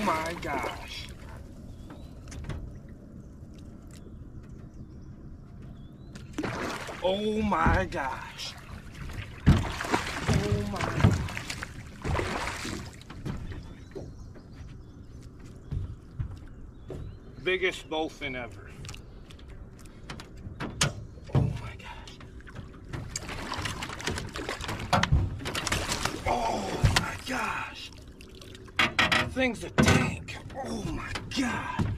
my gosh. Oh my gosh. Oh my gosh. Biggest bowfin ever. Oh my gosh. Oh my gosh. That thing's a tank. Oh my God.